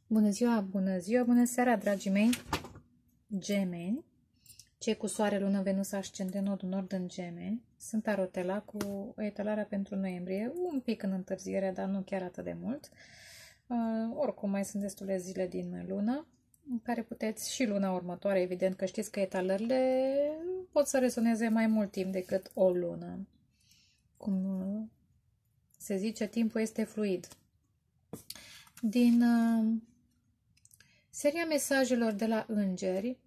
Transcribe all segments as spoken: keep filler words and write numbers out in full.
Bună ziua, bună ziua, bună seara, dragii mei, gemeni, cei cu soare, lună, venus, ascendent, nodul nord în gemeni. Sunt Arotela cu etalarea pentru noiembrie, un pic în întârziere, dar nu chiar atât de mult. Uh, oricum, mai sunt destule zile din lună, în care puteți, și luna următoare, evident că știți că etalările pot să rezoneze mai mult timp decât o lună. Cum se zice, timpul este fluid. Din uh, seria mesajelor de la îngeri,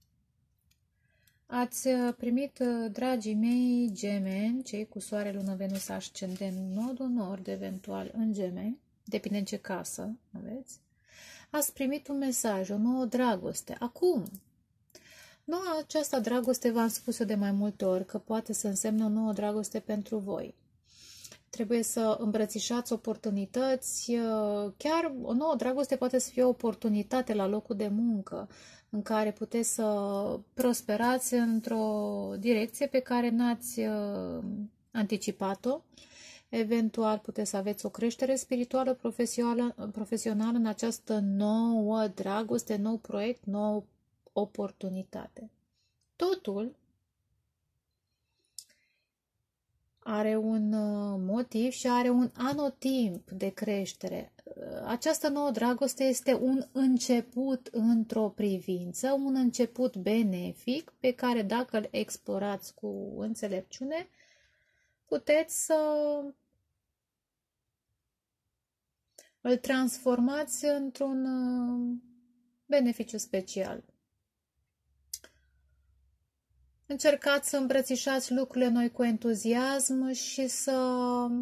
ați primit, uh, dragii mei gemeni, cei cu soare, lună, venus, ascendent, nodul nord, eventual în gemeni, depinde în ce casă aveți, ați primit un mesaj, o nouă dragoste. Acum, noua această dragoste, v-am spus-o de mai multe ori, că poate să însemne o nouă dragoste pentru voi. Trebuie să îmbrățișați oportunități, chiar o nouă dragoste poate să fie o oportunitate la locul de muncă, în care puteți să prosperați într-o direcție pe care n-ați anticipat-o. Eventual puteți să aveți o creștere spirituală, profesională, profesională în această nouă dragoste, nou proiect, nouă oportunitate. Totul are un motiv și are un anotimp de creștere. Această nouă dragoste este un început într-o privință, un început benefic pe care, dacă îl explorați cu înțelepciune, puteți să îl transformați într-un beneficiu special. Încercați să îmbrățișați lucrurile noi cu entuziasm și să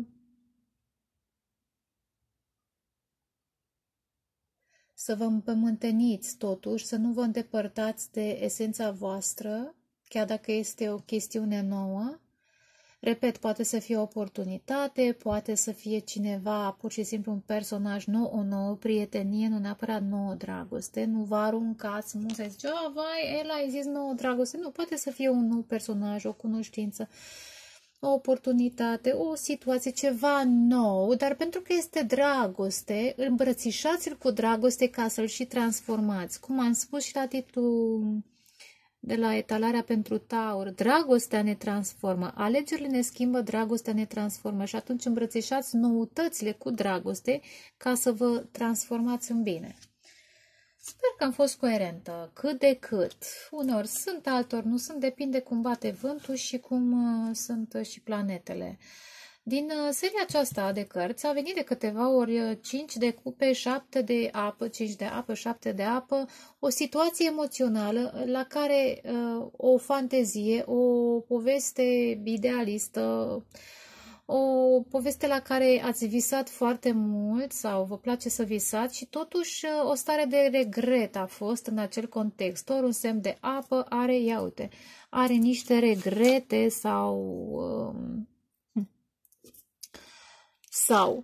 să vă împământeniți totuși, să nu vă îndepărtați de esența voastră, chiar dacă este o chestiune nouă. Repet, poate să fie o oportunitate, poate să fie cineva, pur și simplu un personaj nou, o nouă prietenie, nu neapărat nouă dragoste. Nu vă aruncați, nu să zice, oh, vai, el ai zis nouă dragoste. Nu, poate să fie un nou personaj, o cunoștință, o oportunitate, o situație, ceva nou, dar pentru că este dragoste, îmbrățișați-l cu dragoste ca să-l și transformați. Cum am spus și la titlul de la etalarea pentru Taur, dragostea ne transformă, alegerile ne schimbă, dragostea ne transformă și atunci îmbrățișați noutățile cu dragoste ca să vă transformați în bine. Sper că am fost coerentă, cât de cât. Uneori sunt, altor nu sunt, depinde cum bate vântul și cum uh, sunt uh, și planetele. Din uh, seria aceasta de cărți a venit de câteva ori cinci de cupe, șapte de apă, cinci de apă, șapte de apă, o situație emoțională la care uh, o fantezie, o poveste idealistă, o poveste la care ați visat foarte mult sau vă place să visați și totuși o stare de regret a fost în acel context. Ori un semn de apă are, ia uite, are niște regrete sau... Um, sau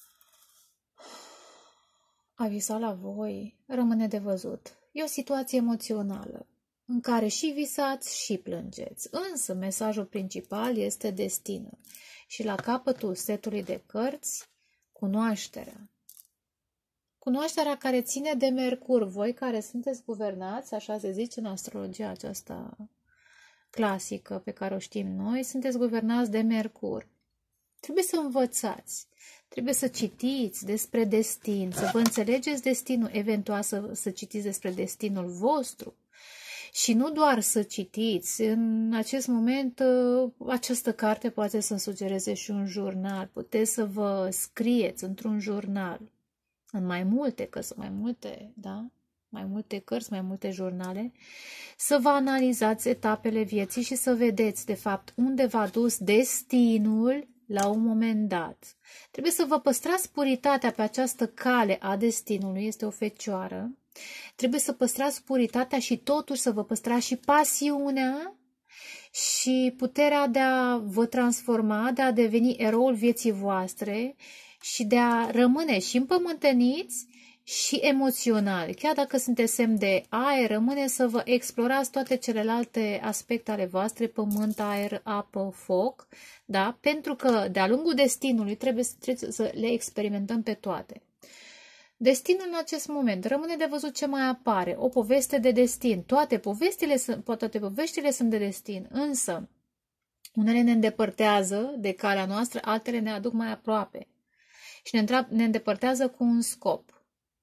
a visat la voi, rămâne de văzut. E o situație emoțională în care și visați și plângeți. Însă mesajul principal este destinul. Și la capătul setului de cărți, cunoașterea. Cunoașterea care ține de Mercur. Voi care sunteți guvernați, așa se zice în astrologia aceasta clasică pe care o știm noi, sunteți guvernați de Mercur. Trebuie să învățați, trebuie să citiți despre destin, să vă înțelegeți destinul, eventual să, să citiți despre destinul vostru. Și nu doar să citiți, în acest moment această carte poate să sugereze și un jurnal. Puteți să vă scrieți într-un jurnal, în mai multe, că sunt mai multe, da? Mai multe cărți, mai multe jurnale, să vă analizați etapele vieții și să vedeți, de fapt, unde v-a dus destinul la un moment dat. Trebuie să vă păstrați puritatea pe această cale a destinului, este o fecioară. Trebuie să păstrați puritatea și totuși să vă păstrați și pasiunea și puterea de a vă transforma, de a deveni eroul vieții voastre și de a rămâne și împământeniți și emoțional. Chiar dacă sunteți semn de aer, rămâne să vă explorați toate celelalte aspecte ale voastre, pământ, aer, apă, foc, da? Pentru că de-a lungul destinului trebuie, trebuie să le experimentăm pe toate. Destinul în acest moment, rămâne de văzut ce mai apare, o poveste de destin. Toate povestile sunt, toate poveștile sunt de destin, însă unele ne îndepărtează de calea noastră, altele ne aduc mai aproape și ne, ne îndepărtează cu un scop.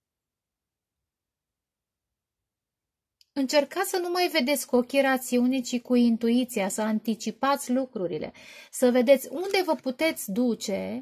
Încercați să nu mai vedeți cu ochii rațiunii, ci cu intuiția, să anticipați lucrurile, să vedeți unde vă puteți duce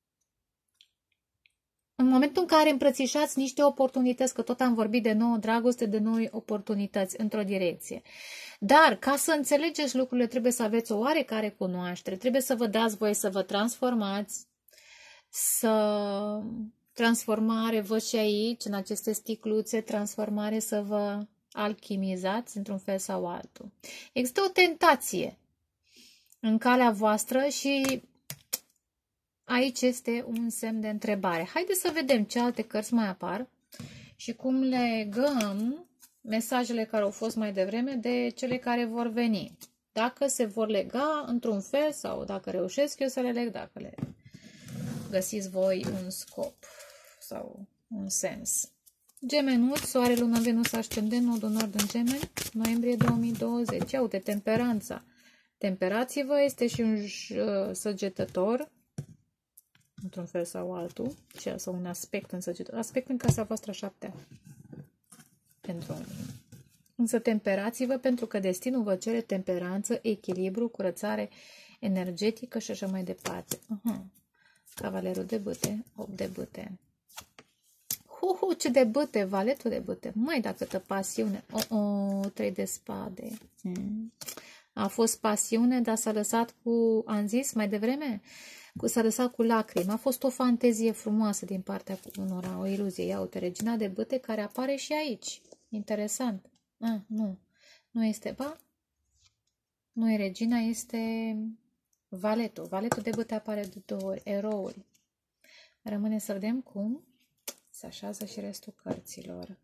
în momentul în care îmbrățișați niște oportunități, că tot am vorbit de nouă dragoste, de noi oportunități într-o direcție. Dar, ca să înțelegeți lucrurile, trebuie să aveți o oarecare cunoaștere, trebuie să vă dați voie să vă transformați, să transformare, văd și aici, în aceste sticluțe, transformare să vă alchimizați într-un fel sau altul. Există o tentație în calea voastră și aici este un semn de întrebare. Haideți să vedem ce alte cărți mai apar și cum legăm mesajele care au fost mai devreme de cele care vor veni. Dacă se vor lega într-un fel sau dacă reușesc eu să le leg, dacă le găsiți voi un scop sau un sens. Gemenuț, Soare, Luna, Venus, Ascendent, Nodul Nord în Gemeni, noiembrie două mii douăzeci. Ia uite, temperanța. Temperați-vă, este și un săgetător, într-un fel sau altul, sau un aspect în săgetător, aspect în casa voastră șaptea. Pentru unii. Însă temperați-vă pentru că destinul vă cere temperanță, echilibru, curățare energetică și așa mai departe. Aha. Cavalerul de bâte, opt de bâte. Uhu, ce de bâte, valetul de bâte. Măi, dacă tă pasiune. O, o, trei de spade. Hmm. A fost pasiune, dar s-a lăsat cu, am zis mai devreme, cu, s-a lăsat cu lacrimi. A fost o fantezie frumoasă din partea unora, o iluzie. Ia uite, regina de bâte care apare și aici. Interesant. Ah, nu. Nu este, ba? Nu e regina, este valetul. Valetul de bâte apare de două ori. Eroul. Rămâne să vedem cum se așează și restul cărților.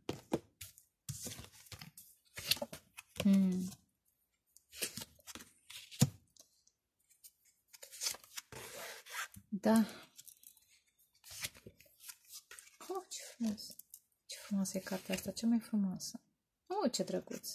Hmm. Da. Oh, ce frumos. Ce frumoasă e cartea asta, ce mai frumoasă. Oh, ce drăguț.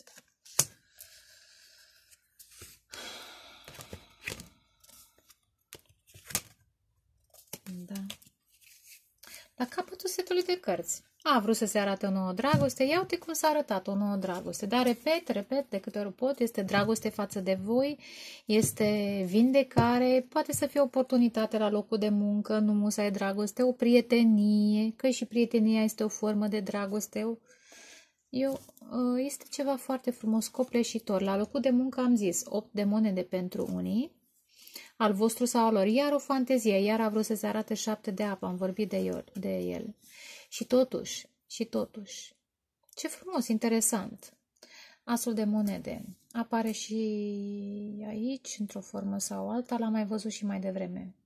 Da. La capătul setului de cărți. A vrut să se arate o nouă dragoste. Ia uite cum s-a arătat o nouă dragoste. Dar repet, repet, de câte ori pot, este dragoste față de voi, este vindecare, poate să fie oportunitate la locul de muncă, nu musai dragoste, o prietenie, că și prietenia este o formă de dragoste. Eu, este ceva foarte frumos, copleșitor. La locul de muncă am zis opt de monede pentru unii, al vostru sau al lor, iar o fantezie, iar a vrut să se arate șapte de apă, am vorbit de el, de el. Și totuși, și totuși, ce frumos, interesant. Asul de monede apare și aici, într-o formă sau alta, l-am mai văzut și mai devreme.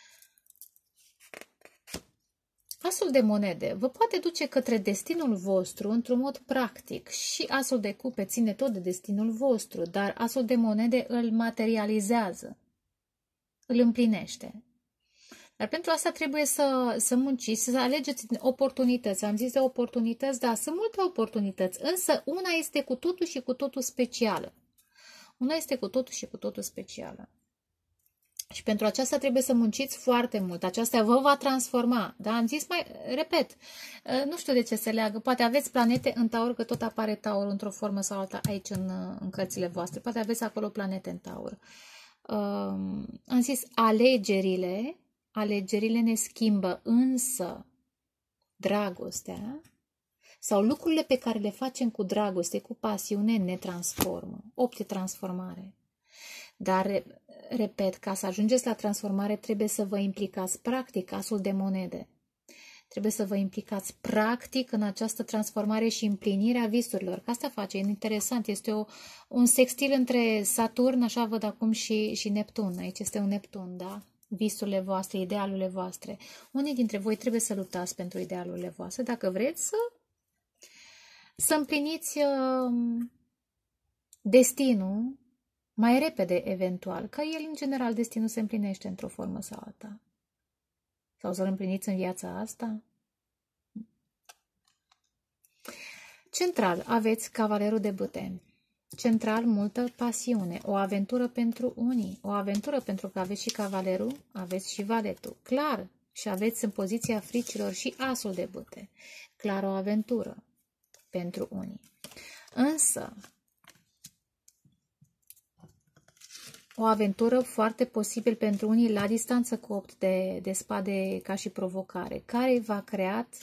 Asul de monede vă poate duce către destinul vostru într-un mod practic și asul de cupe ține tot de destinul vostru, dar asul de monede îl materializează, îl împlinește. Dar pentru asta trebuie să, să munciți, să alegeți oportunități. Am zis de oportunități, da, sunt multe oportunități, însă una este cu totul și cu totul specială. Una este cu totul și cu totul specială. Și pentru aceasta trebuie să munciți foarte mult. Aceasta vă va transforma. Da, am zis mai, repet, nu știu de ce se leagă. Poate aveți planete în Taur, că tot apare Taur într-o formă sau alta aici în, în cărțile voastre. Poate aveți acolo planete în Taur. Um, am zis alegerile, alegerile ne schimbă, însă dragostea sau lucrurile pe care le facem cu dragoste, cu pasiune, ne transformă. Opt e transformare. Dar, repet, ca să ajungeți la transformare trebuie să vă implicați practic, asul de monede. Trebuie să vă implicați practic în această transformare și împlinirea visurilor. Că asta face, e interesant, este o, un sextil între Saturn, așa văd acum, și, și Neptun. Aici este un Neptun, da? Visurile voastre, idealurile voastre. Unii dintre voi trebuie să luptați pentru idealurile voastre, dacă vreți să, să împliniți uh, destinul mai repede, eventual, că el, în general, destinul se împlinește într-o formă sau alta. Sau să-l împliniți în viața asta. Central aveți cavalerul de bâte. Central, multă pasiune, o aventură pentru unii, o aventură pentru că aveți și cavalerul, aveți și valetul. Clar, și aveți în poziția fricilor și asul de bâte. Clar, o aventură pentru unii. Însă, o aventură foarte posibil pentru unii la distanță cu opt de, de spade ca și provocare, care v-a creat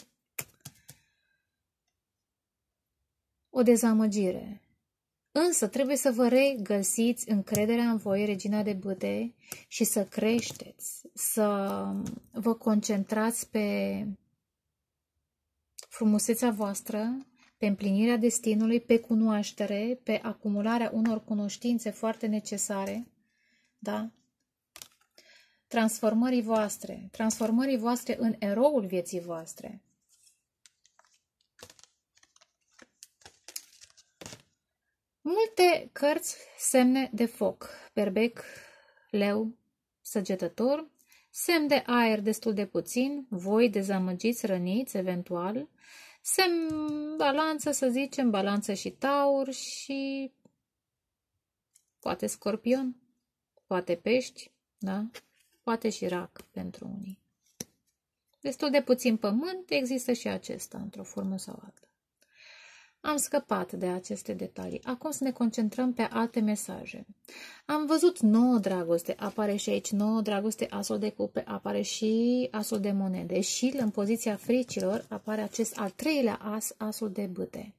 o dezamăgire. Însă trebuie să vă regăsiți încrederea în voi, regina de bâte, și să creșteți, să vă concentrați pe frumusețea voastră, pe împlinirea destinului, pe cunoaștere, pe acumularea unor cunoștințe foarte necesare, da? Transformării voastre, transformării voastre în eroul vieții voastre. Multe cărți, semne de foc, berbec, leu, săgetător, semn de aer destul de puțin, voi dezamăgiți, răniți, eventual, semn balanță, să zicem, balanță și taur și poate scorpion, poate pești, da? Poate și rac pentru unii. Destul de puțin pământ, există și acesta într-o formă sau alta. Am scăpat de aceste detalii. Acum să ne concentrăm pe alte mesaje. Am văzut nouă dragoste. Apare și aici nouă dragoste, asul de cupe, apare și asul de monede. Și în poziția fricilor apare acest al treilea as, asul de bâte.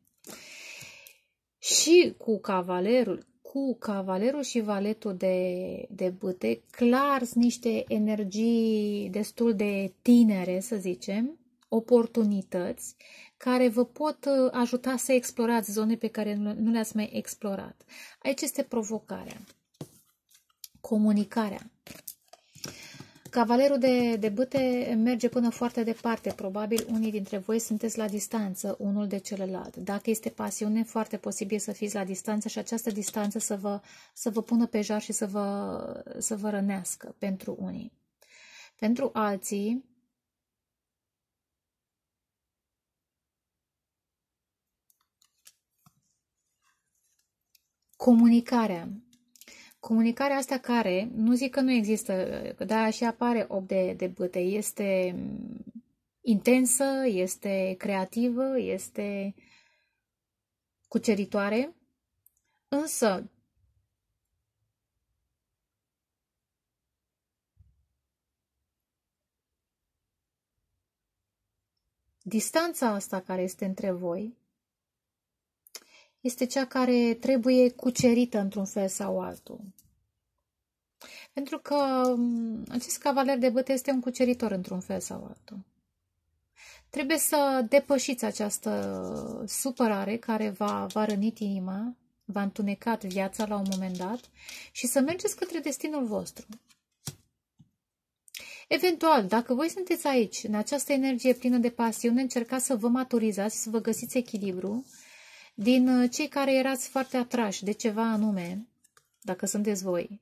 Și cu cavalerul, cu cavalerul și valetul de, de bâte, clar sunt niște energii destul de tinere, să zicem, oportunități care vă pot ajuta să explorați zone pe care nu le-ați mai explorat. Aici este provocarea, comunicarea. Cavalerul de, de bâte merge până foarte departe. Probabil unii dintre voi sunteți la distanță unul de celălalt. Dacă este pasiune, foarte posibil să fiți la distanță și această distanță să vă, să vă pună pe jar și să vă, să vă rănească pentru unii. Pentru alții, comunicarea. Comunicarea asta care, nu zic că nu există, dar și apare opt de, de bâte, este intensă, este creativă, este cuceritoare, însă distanța asta care este între voi este cea care trebuie cucerită într-un fel sau altul. Pentru că acest cavaler de bâte este un cuceritor într-un fel sau altul. Trebuie să depășiți această supărare care v-a, v-a rănit inima, v-a întunecat viața la un moment dat și să mergeți către destinul vostru. Eventual, dacă voi sunteți aici, în această energie plină de pasiune, încercați să vă maturizați, să vă găsiți echilibru din cei care erați foarte atrași de ceva anume, dacă sunteți voi.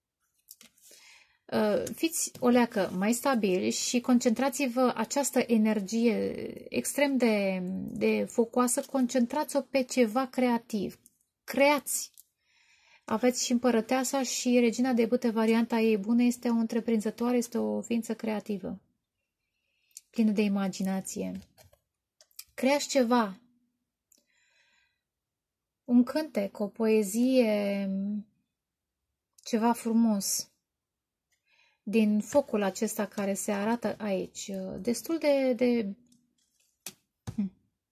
Fiți o leacă mai stabili și concentrați-vă această energie extrem de, de focoasă, concentrați-o pe ceva creativ. Creați! Aveți și împărăteasa și regina de bâte, varianta ei bună, este o întreprinzătoare, este o ființă creativă, plină de imaginație. Creați ceva. Un cântec, o poezie, ceva frumos. Din focul acesta care se arată aici, destul de, de hm.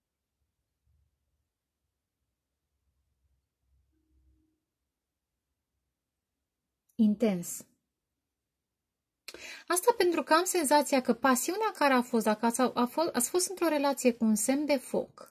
intens. Asta pentru că am senzația că pasiunea care a fost, dacă ați, a fost, ați fost într-o relație cu un semn de foc,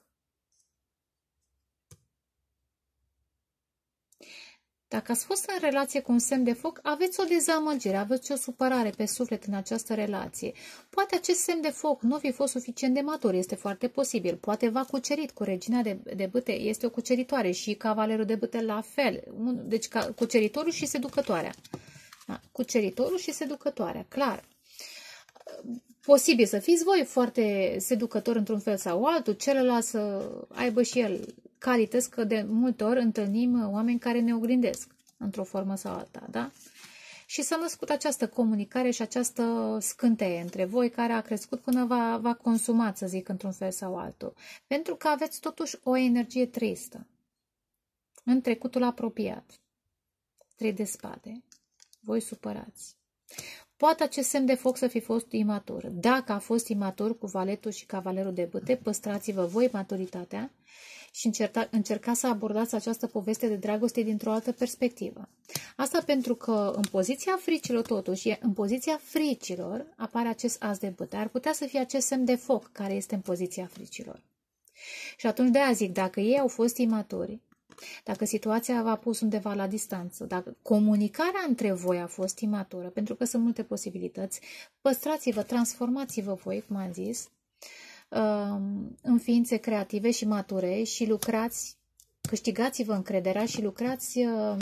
dacă ați fost în relație cu un semn de foc, aveți o dezamăgire, aveți o supărare pe suflet în această relație. Poate acest semn de foc nu fi fost suficient de matur, este foarte posibil. Poate v-a cucerit cu regina de, de bâte, este o cuceritoare și cavalerul de bâte la fel. Deci cuceritorul și seducătoarea. Da? Cuceritorul și seducătoarea, clar. posibil să fiți voi foarte seducător într-un fel sau altul, celălalt să aibă și el calități, că de multe ori întâlnim oameni care ne oglindesc într-o formă sau alta, da? Și s-a născut această comunicare și această scânteie între voi care a crescut până va, va consumat, să zic, într-un fel sau altul. Pentru că aveți totuși o energie tristă în trecutul apropiat. Trei de spade. Voi supărați. Poate acest semn de foc să fi fost imatur. Dacă a fost imatur cu valetul și cavalerul de bâte, păstrați-vă voi maturitatea și încerca, încercați să abordați această poveste de dragoste dintr-o altă perspectivă. Asta pentru că în poziția fricilor, totuși, în poziția fricilor apare acest as de bâte. Ar putea să fie acest semn de foc care este în poziția fricilor. Și atunci de aia zic, dacă ei au fost imaturi, dacă situația v-a pus undeva la distanță, dacă comunicarea între voi a fost imatură, pentru că sunt multe posibilități, păstrați-vă, transformați-vă voi, cum am zis, în ființe creative și mature și lucrați, câștigați-vă încrederea și lucrați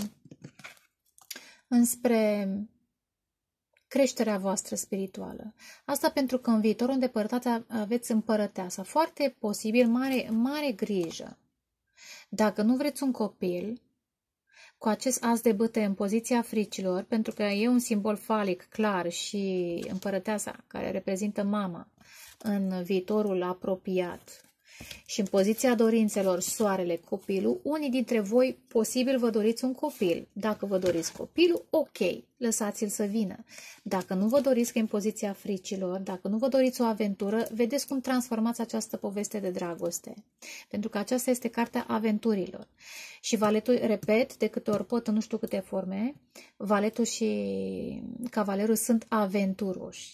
înspre creșterea voastră spirituală. Asta pentru că în viitorul îndepărtat aveți împărăteasa. Foarte posibil, mare, mare grijă. Dacă nu vreți un copil, cu acest as de bâte în poziția fricilor, pentru că e un simbol falic clar și împărăteasa, care reprezintă mama în viitorul apropiat, și în poziția dorințelor soarele, copilul, unii dintre voi posibil vă doriți un copil. Dacă vă doriți copilul, ok, lăsați-l să vină. Dacă nu vă doriți că în poziția fricilor, dacă nu vă doriți o aventură, vedeți cum transformați această poveste de dragoste. Pentru că aceasta este cartea aventurilor. Și valetul, repet, de câte ori pot, în nu știu câte forme, valetul și cavalerul sunt aventuroși.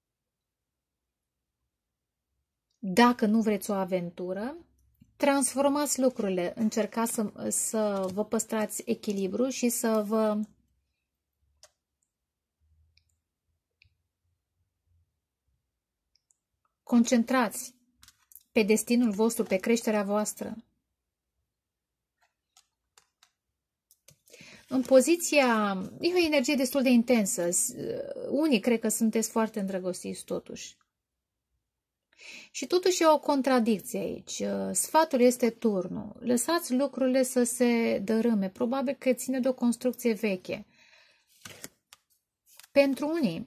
Dacă nu vreți o aventură, transformați lucrurile, încercați să, să vă păstrați echilibru și să vă concentrați pe destinul vostru, pe creșterea voastră. În poziția, e o energie destul de intensă, unii cred că sunteți foarte îndrăgostiți totuși. Și totuși e o contradicție aici. Sfatul este turnul. Lăsați lucrurile să se dărâme. Probabil că ține de o construcție veche. Pentru unii,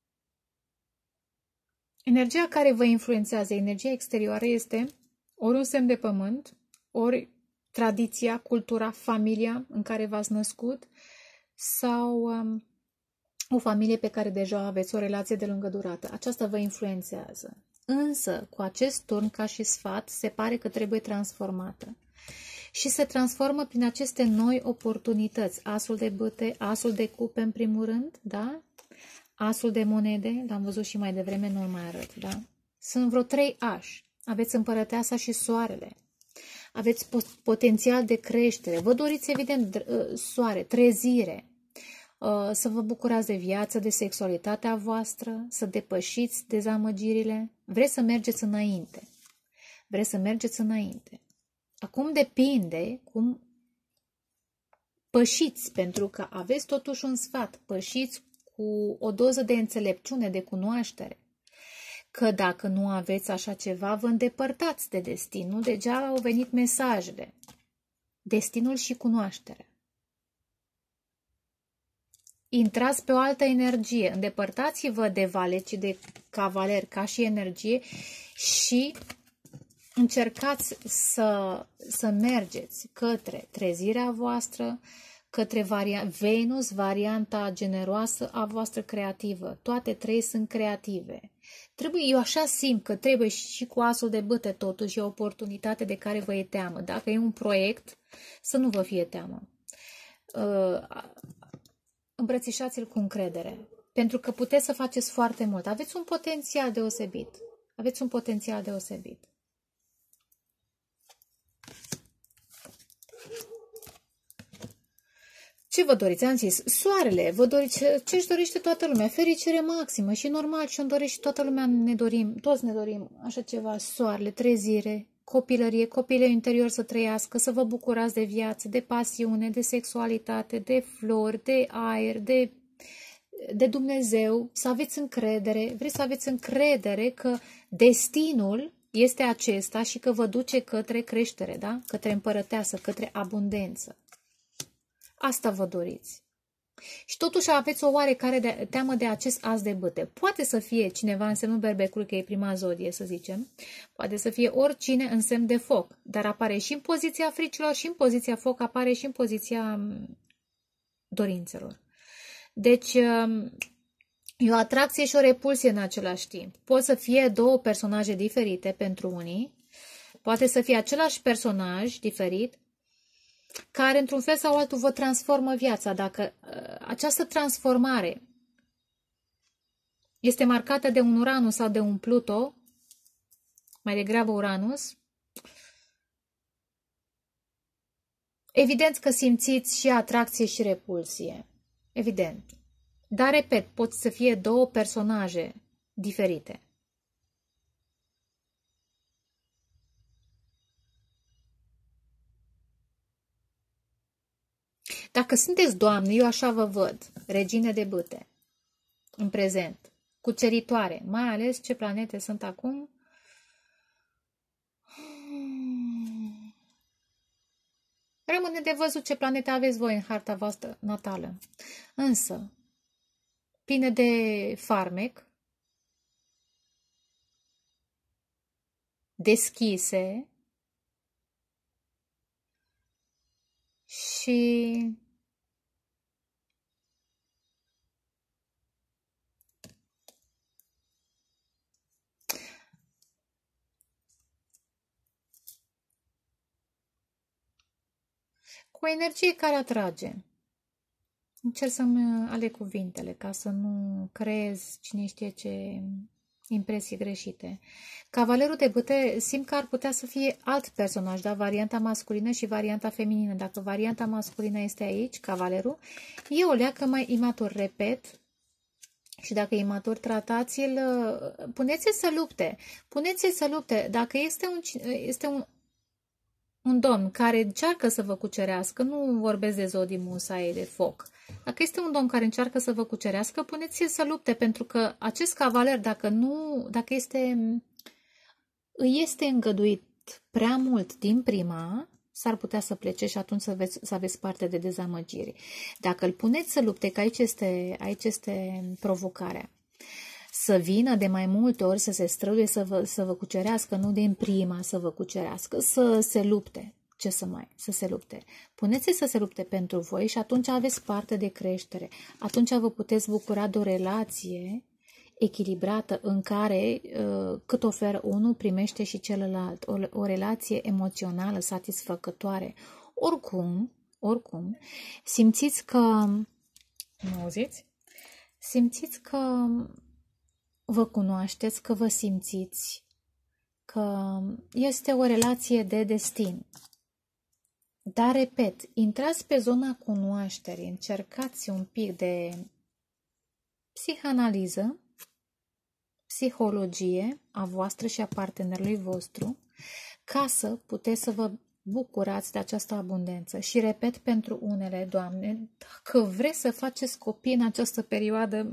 energia care vă influențează, energia exterioară, este ori un semn de pământ, ori tradiția, cultura, familia în care v-ați născut sau um, o familie pe care deja aveți o relație de lungă durată. Aceasta vă influențează. Însă, cu acest turn, ca și sfat, se pare că trebuie transformată. Și se transformă prin aceste noi oportunități. Asul de bâte, asul de cupe în primul rând, da? Asul de monede, l-am văzut și mai devreme, nu-l mai arăt, da? Sunt vreo trei ași. Aveți împărăteasa și soarele. Aveți potențial de creștere. Vă doriți, evident, soare, trezire. Să vă bucurați de viață, de sexualitatea voastră, să depășiți dezamăgirile. Vreți să mergeți înainte. Vreți să mergeți înainte. Acum depinde cum pășiți, pentru că aveți totuși un sfat. Pășiți cu o doză de înțelepciune, de cunoaștere. Că dacă nu aveți așa ceva, vă îndepărtați de destin. Nu degeaba au venit mesajele. Destinul și cunoașterea. Intrați pe o altă energie, îndepărtați-vă de valet și de cavaler ca și energie și încercați să, să mergeți către trezirea voastră, către varia Venus, varianta generoasă a voastră creativă. Toate trei sunt creative. Trebuie, eu așa simt că trebuie și cu asul de bâte totuși e o oportunitate de care vă e teamă. Dacă e un proiect, să nu vă fie teamă. Uh, Îmbrățișați-l cu încredere, pentru că puteți să faceți foarte mult. Aveți un potențial deosebit. Aveți un potențial deosebit. Ce vă doriți? Am zis, soarele, vă doriți, ce își dorește toată lumea? Fericire maximă și normal ce îmi dorește toată lumea, ne dorim, toți ne dorim așa ceva, soarele, trezire, copilărie, copilul interior să trăiască, să vă bucurați de viață, de pasiune, de sexualitate, de flori, de aer, de de Dumnezeu, să aveți încredere, vreți să aveți încredere că destinul este acesta și că vă duce către creștere, da? Către împărăteasă, către abundență. Asta vă doriți. Și totuși aveți o oarecare de, teamă de acest as de bâte. Poate să fie cineva în semnul berbecului, că e prima zodie, să zicem. Poate să fie oricine în semn de foc. Dar apare și în poziția fricilor, și în poziția foc, apare și în poziția dorințelor. Deci, e o atracție și o repulsie în același timp. Pot să fie două personaje diferite pentru unii. Poate să fie același personaj diferit, care într-un fel sau altul vă transformă viața. Dacă uh, această transformare este marcată de un Uranus sau de un Pluto, mai degrabă Uranus, evident că simțiți și atracție și repulsie. Evident. Dar, repet, pot să fie două personaje diferite. Dacă sunteți doamne, eu așa vă văd, regine de bâte, în prezent, cuceritoare, mai ales ce planete sunt acum. Rămâne de văzut ce planete aveți voi în harta voastră natală. Însă, pline de farmec, deschise și cu o energie care atrage. Încerc să-mi aleg cuvintele ca să nu creez cine știe ce impresii greșite. Cavalerul de bâte simt că ar putea să fie alt personaj, da? Varianta masculină și varianta feminină. Dacă varianta masculină este aici, cavalerul, e o leacă mai imatur, repet. Și dacă e imatur, tratați-l, puneți-l să lupte. Puneți-l să lupte. Dacă este un, este un, un domn care încearcă să vă cucerească, nu vorbesc de zodii musaie de foc, dacă este un domn care încearcă să vă cucerească, puneți-l să lupte, pentru că acest cavaler, dacă nu, dacă este, îi este îngăduit prea mult din prima, s-ar putea să plece și atunci să aveți, să aveți parte de dezamăgiri. Dacă îl puneți să lupte, că aici este, aici este provocarea, să vină de mai multe ori, să se străduie să vă, să vă cucerească, nu din prima să vă cucerească, să se lupte. Ce să mai? Să se lupte. Puneți-i să se lupte pentru voi și atunci aveți parte de creștere. Atunci vă puteți bucura de o relație echilibrată în care cât oferă unul, primește și celălalt. O, o relație emoțională satisfăcătoare. Oricum, oricum, simțiți că... Nu auziți? Simțiți că vă cunoașteți, că vă simțiți, că este o relație de destin. Dar, repet, intrați pe zona cunoașterii, încercați un pic de psihanaliză, psihologie a voastră și a partenerului vostru, ca să puteți să vă bucurați de această abundență. Și, repet, pentru unele, Doamne, dacă vreți să faceți copii în această perioadă,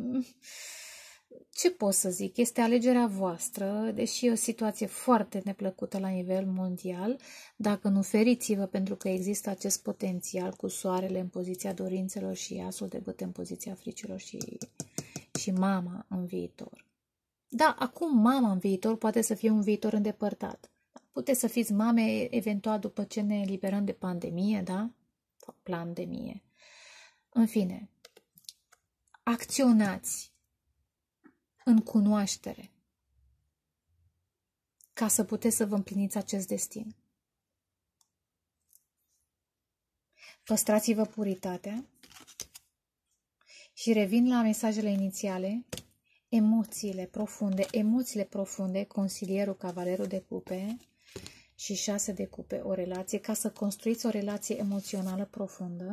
ce pot să zic? Este alegerea voastră, deși e o situație foarte neplăcută la nivel mondial. Dacă nu, feriți-vă, pentru că există acest potențial cu soarele în poziția dorințelor și asul de bâte în poziția fricilor și, și mama în viitor. Da, acum mama în viitor poate să fie un viitor îndepărtat. Puteți să fiți mame eventual după ce ne eliberăm de pandemie, da? Sau pandemie. În fine, acționați în cunoaștere ca să puteți să vă împliniți acest destin. Păstrați-vă puritatea și revin la mesajele inițiale. Emoțiile profunde, emoțiile profunde, consilierul, cavalerul de cupe și șase de cupe, o relație, ca să construiți o relație emoțională profundă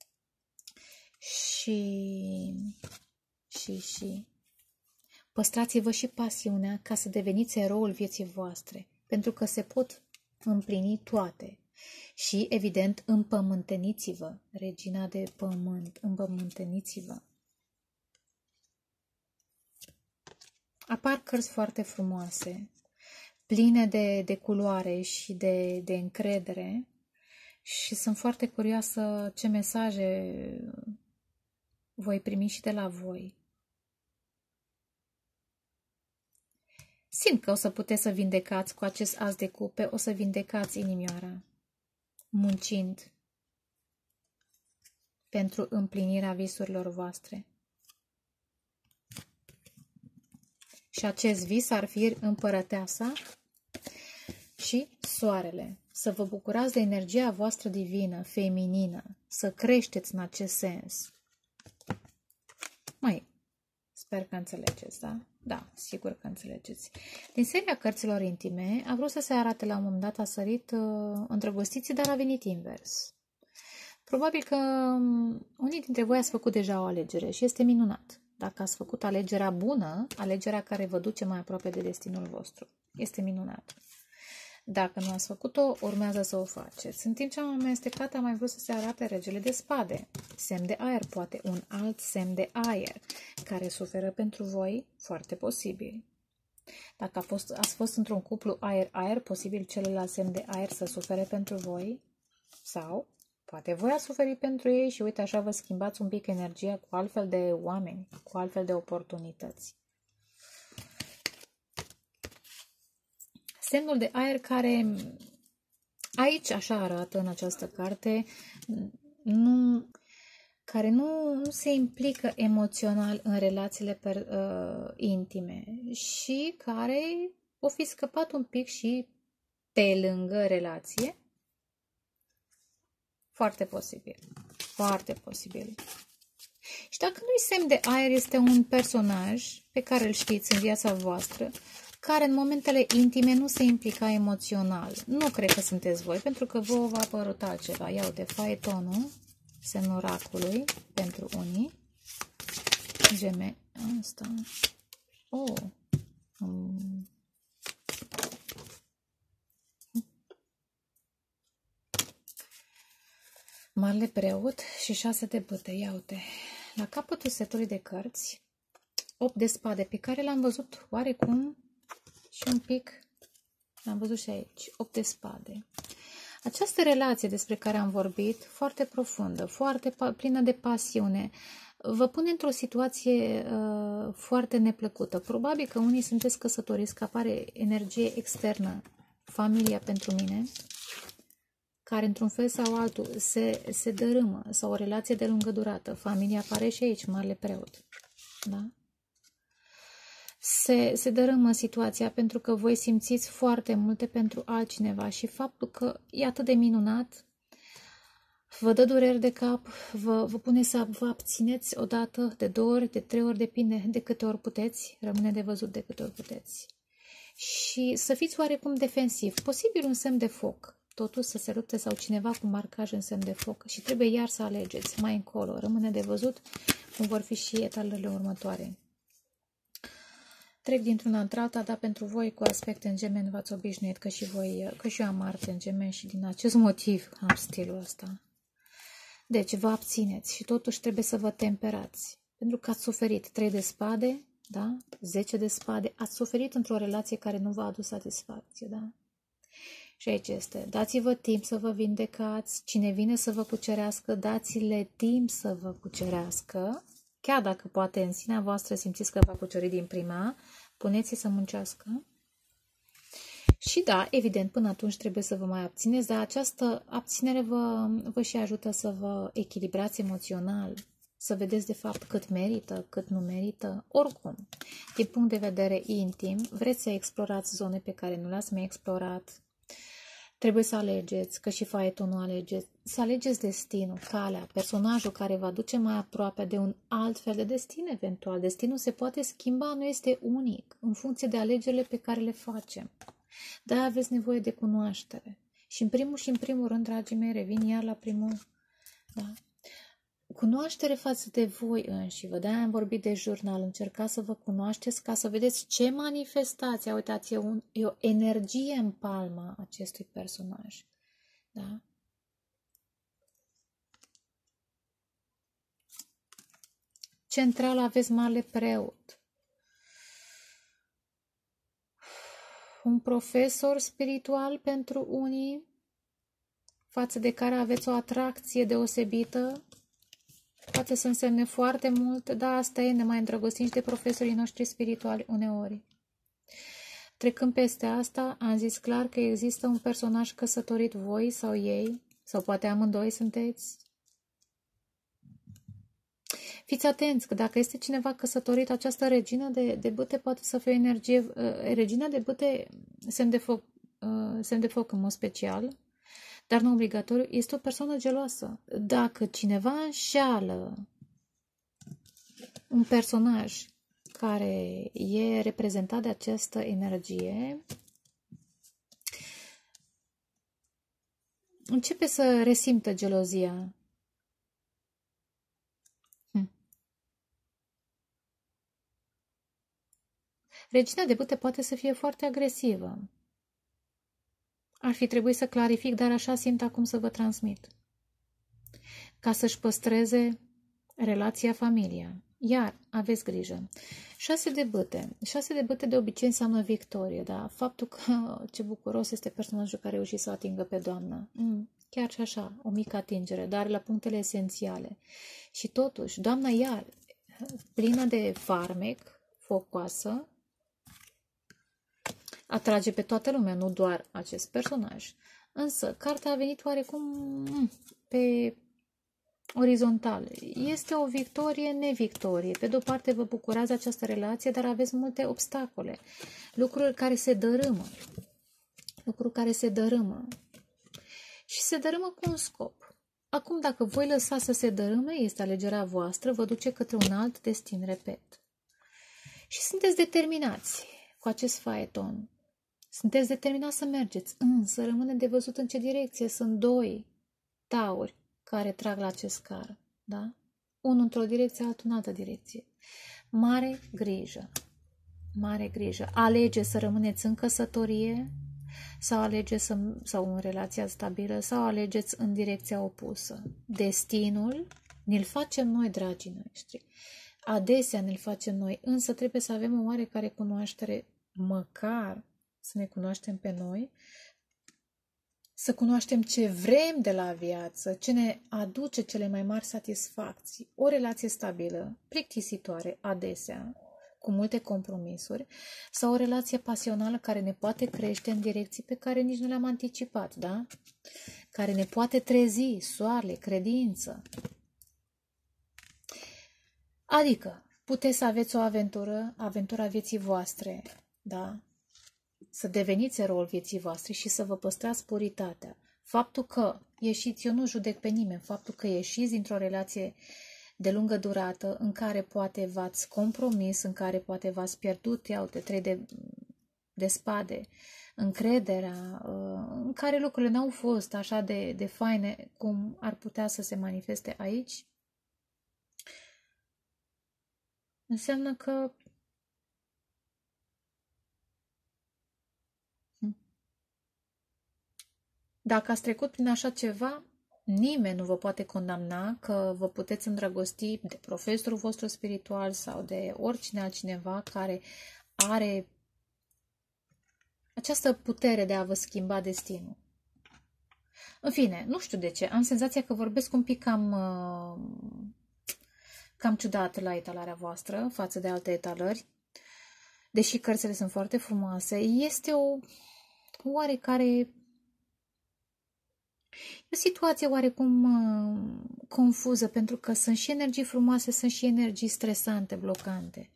și, și, și păstrați-vă și pasiunea ca să deveniți eroul vieții voastre, pentru că se pot împlini toate. Și, evident, împământeniți-vă, regina de pământ, împământeniți-vă. Apar cărți foarte frumoase, pline de, de culoare și de, de încredere și sunt foarte curioasă ce mesaje voi primi și de la voi. Simt că o să puteți să vindecați cu acest as de cupe, o să vindecați inimioara, muncind pentru împlinirea visurilor voastre. Și acest vis ar fi împărăteasa și soarele. Să vă bucurați de energia voastră divină, feminină, să creșteți în acest sens. Mai, sper că înțelegeți, da? Da, sigur că înțelegeți. Din seria cărților intime, a vrut să se arate la un moment dat, a sărit uh, îndrăgostiții, dar a venit invers. Probabil că um, unii dintre voi ați făcut deja o alegere și este minunat. Dacă ați făcut alegerea bună, alegerea care vă duce mai aproape de destinul vostru, este minunat. Dacă nu ați făcut-o, urmează să o faceți. În timp ce am amestecat, am mai vrut să se arate regele de spade. Semn de aer, poate un alt semn de aer, care suferă pentru voi, foarte posibil. Dacă a fost, ați fost într-un cuplu aer-aer, posibil celălalt semn de aer să sufere pentru voi. Sau, poate voi ați suferit pentru ei și uite așa vă schimbați un pic energia cu altfel de oameni, cu altfel de oportunități. Semnul de aer care aici așa arată în această carte, nu, care nu, nu se implică emoțional în relațiile per, uh, intime și care o fi scăpat un pic și pe lângă relație. Foarte posibil. Foarte posibil. Și dacă nu-i semn de aer, este un personaj pe care îl știți în viața voastră, care în momentele intime nu se implica emoțional. Nu cred că sunteți voi, pentru că vouă va apărut altceva. Iau de faetonul, semnul racului, pentru unii. Geme. Asta. Oh. Um. Marele preot și șase de bâte. Ia uite. La capătul setului de cărți, opt de spade, pe care l-am văzut oarecum și un pic, l-am văzut și aici, opt de spade. Această relație despre care am vorbit, foarte profundă, foarte plină de pasiune, vă pune într-o situație uh, foarte neplăcută. Probabil că unii sunteți căsătoriți, că apare energie externă, familia pentru mine, care într-un fel sau altul se, se dărâmă, sau o relație de lungă durată. Familia apare și aici, marele preot. Da? Se, se dărâmă situația pentru că voi simțiți foarte multe pentru altcineva și faptul că e atât de minunat, vă dă dureri de cap, vă, vă pune să vă abțineți o dată, de două ori, de trei ori, depinde de câte ori puteți, rămâne de văzut de câte ori puteți. Și să fiți oarecum defensiv, posibil un semn de foc, totuși să se rupte sau cineva cu marcaj în semn de foc și trebuie iar să alegeți mai încolo, rămâne de văzut cum vor fi și etalele următoare. Trec dintr-una într-alta, dar pentru voi cu aspect în Gemeni v-ați obișnuit că și voi, că și eu am Marte în Gemeni și din acest motiv am stilul ăsta. Deci vă abțineți și totuși trebuie să vă temperați. Pentru că ați suferit trei de spade, da? zece de spade, ați suferit într-o relație care nu v-a adus satisfacție, da? Și aici este, dați-vă timp să vă vindecați, cine vine să vă cucerească, dați-le timp să vă cucerească, chiar dacă poate în sinea voastră simțiți că v-a cucerit din prima, puneți-i să muncească. Și da, evident, până atunci trebuie să vă mai abțineți, dar această abținere vă, vă și ajută să vă echilibrați emoțional, să vedeți de fapt cât merită, cât nu merită, oricum. Din punct de vedere intim, vreți să explorați zone pe care nu le-ați mai explorat, trebuie să alegeți, că și faetonul alegeți, să alegeți destinul, calea, personajul care vă duce mai aproape de un alt fel de destin eventual. Destinul se poate schimba, nu este unic, în funcție de alegerile pe care le facem. De-aia aveți nevoie de cunoaștere. Și în primul și în primul rând, dragii mei, revin iar la primul, da? Cunoaștere față de voi înși vă. De-aia am vorbit de jurnal. Încercați să vă cunoașteți ca să vedeți ce manifestați. Uitați, e, un, e o energie în palma acestui personaj. Da? Central aveți marele preot. un profesor spiritual pentru unii, față de care aveți o atracție deosebită. Poate să însemne foarte mult, dar asta e, ne mai îndrăgostim și de profesorii noștri spirituali uneori. Trecând peste asta, am zis clar că există un personaj căsătorit, voi sau ei, sau poate amândoi sunteți. Fiți atenți că dacă este cineva căsătorit, această regină de, de bâte poate să fie o energie, uh, regina de bâte, semn de foc, uh, semn de foc în mod special, dar nu obligatoriu, este o persoană geloasă. Dacă cineva înșeală un personaj care e reprezentat de această energie, începe să resimtă gelozia. Hm. Regina de bâte poate să fie foarte agresivă. Ar fi trebuit să clarific, dar așa simt acum să vă transmit. Ca să-și păstreze relația, familia. Iar, aveți grijă. Șase de bâte. Șase de bâte de obicei înseamnă victorie, da? Faptul că ce bucuros este personajul care a reușit să atingă pe doamna. Mm, chiar și așa, o mică atingere, dar la punctele esențiale. Și totuși, doamna iar, plină de farmec, focoasă, atrage pe toată lumea, nu doar acest personaj. Însă, cartea a venit oarecum mm, pe orizontal. Este o victorie nevictorie. Pe de-o parte vă bucurați această relație, dar aveți multe obstacole. Lucruri care se dărâmă. Lucruri care se dărâmă. Și se dărâmă cu un scop. Acum, dacă voi lăsa să se dărâme, este alegerea voastră, vă duce către un alt destin, repet. Și sunteți determinați cu acest faeton. Sunteți determinați să mergeți, însă rămâne de văzut în ce direcție. Sunt doi tauri care trag la acest car, da? Unul într-o direcție, altul în altă direcție. Mare grijă, mare grijă. Alege să rămâneți în căsătorie sau alegeți să, sau în relația stabilă sau alegeți în direcția opusă. Destinul ne-l facem noi, dragii noștri. Adesea ne-l facem noi, însă trebuie să avem o oarecare cunoaștere, măcar să ne cunoaștem pe noi, să cunoaștem ce vrem de la viață, ce ne aduce cele mai mari satisfacții. O relație stabilă, plictisitoare, adesea, cu multe compromisuri, sau o relație pasională care ne poate crește în direcții pe care nici nu le-am anticipat, da? Care ne poate trezi, soarele, credință. Adică, puteți să aveți o aventură, aventura vieții voastre, da? Să deveniți eroul vieții voastre și să vă păstrați puritatea. Faptul că ieșiți, eu nu judec pe nimeni, faptul că ieșiți dintr-o relație de lungă durată, în care poate v-ați compromis, în care poate v-ați pierdut, iau de trei de, de spade, încrederea, în care lucrurile n-au fost așa de, de faine cum ar putea să se manifeste aici, înseamnă că dacă ați trecut prin așa ceva, nimeni nu vă poate condamna că vă puteți îndrăgosti de profesorul vostru spiritual sau de oricine altcineva care are această putere de a vă schimba destinul. În fine, nu știu de ce, am senzația că vorbesc un pic cam, cam ciudat la etalarea voastră față de alte etalări. Deși cărțile sunt foarte frumoase, este o oarecare... E o situație oarecum uh, confuză, pentru că sunt și energii frumoase, sunt și energii stresante, blocante.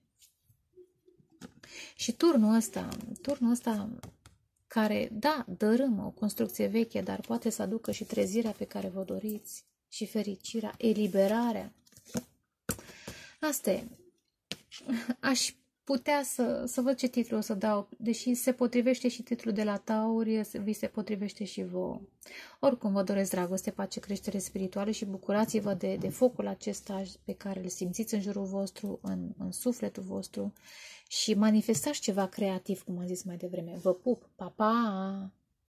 Și turnul ăsta, turnul ăsta care, da, dărâmă o construcție veche, dar poate să aducă și trezirea pe care vă doriți, și fericirea, eliberarea. Asta e. Aș putea să, să văd ce titlu o să dau, deși se potrivește și titlul de la Tauri, vi se potrivește și vouă. Oricum, vă doresc dragoste, pace, creștere spirituală și bucurați-vă de, de focul acesta pe care îl simțiți în jurul vostru, în, în sufletul vostru, și manifestați ceva creativ, cum am zis mai devreme. Vă pup! Pa, pa!